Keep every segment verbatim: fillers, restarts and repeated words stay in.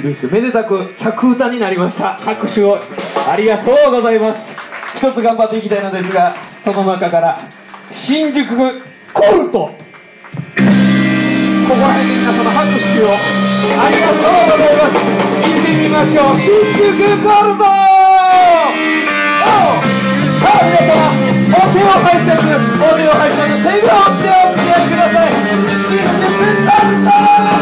ルスめでたく着歌になりました。拍手をありがとうございます。一つ頑張っていきたいのですが、その中から新宿コルト、ここら辺で皆様拍手をありがとうございます。聞いてみましょう。新宿コルト、さあ皆様、お手を拝借、お手を拝借、手拍子でお付き合いください。新宿コルト、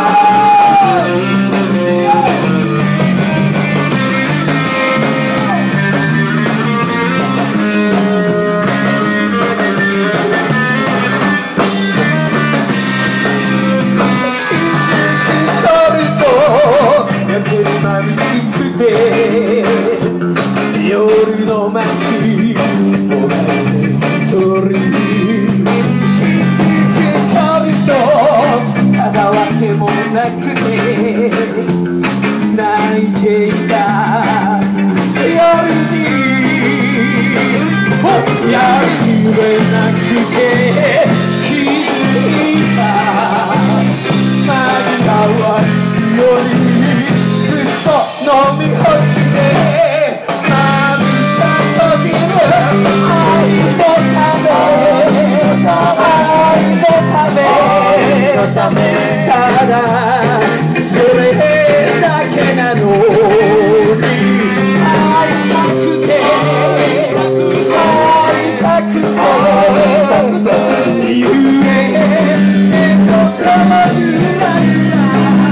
やっぱり眩しくて夜の街もがいて一人新宿コルト、ただわけもなくて泣いていた夜にやりきれなくて気づいた、紛らわすより飲み干して涙閉じる愛のため、愛のため、ただそれだけなのに会いたくて会いたくて言えて心揺らゆら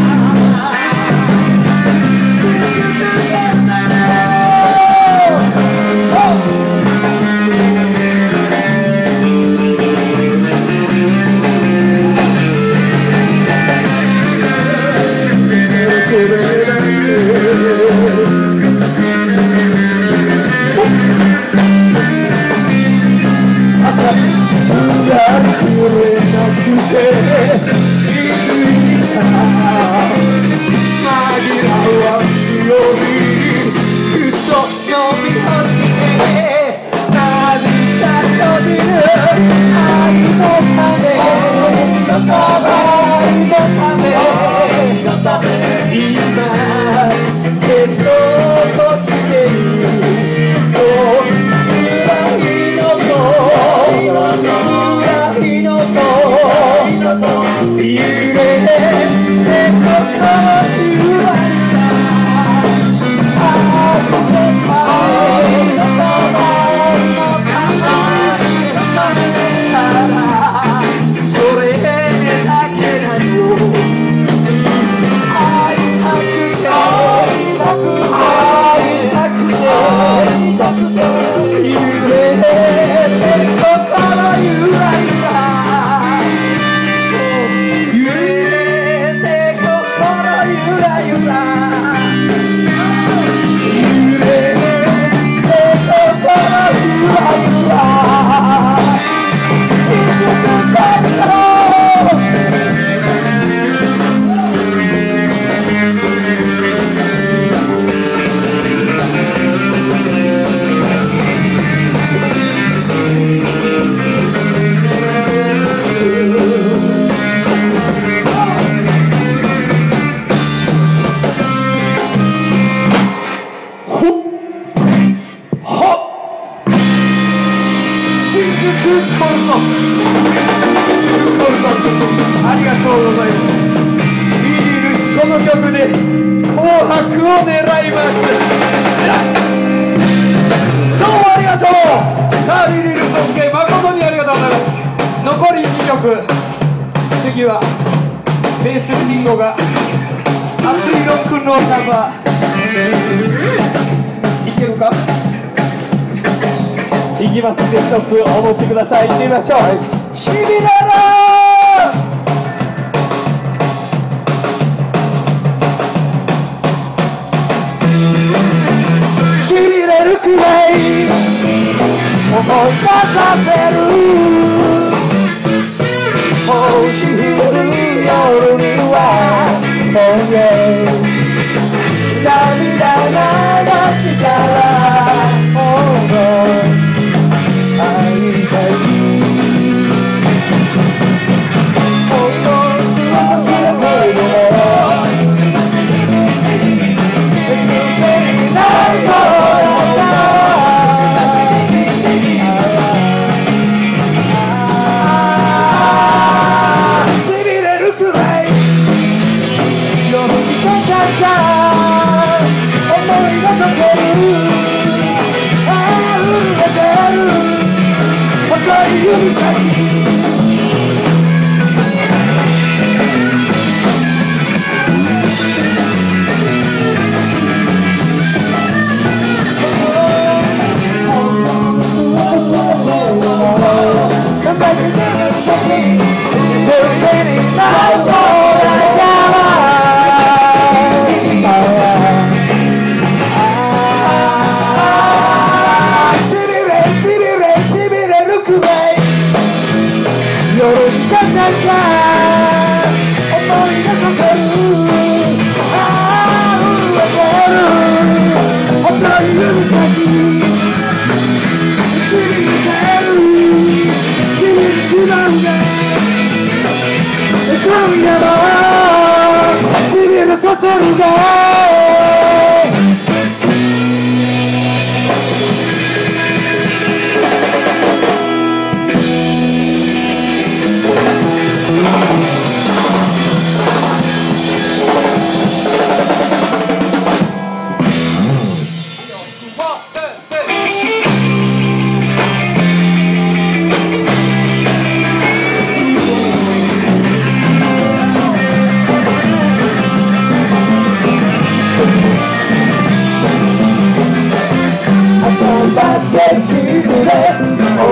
ありがとうございます。リリー・ルイス、この曲で紅白を狙います。どうもありがとう。さあリリー・ルイス、お付き合い誠にありがとうございます。残りにきょく、次はベース慎吾が熱いロックンロールナンバーいけるかいきますんで、一つ踊ってください。行ってみましょう。しびれるしびれるくらい思い出させる星降る夜にはもうね涙流したらもうチャチャ思いが溶けるああ震えてる赤い指先思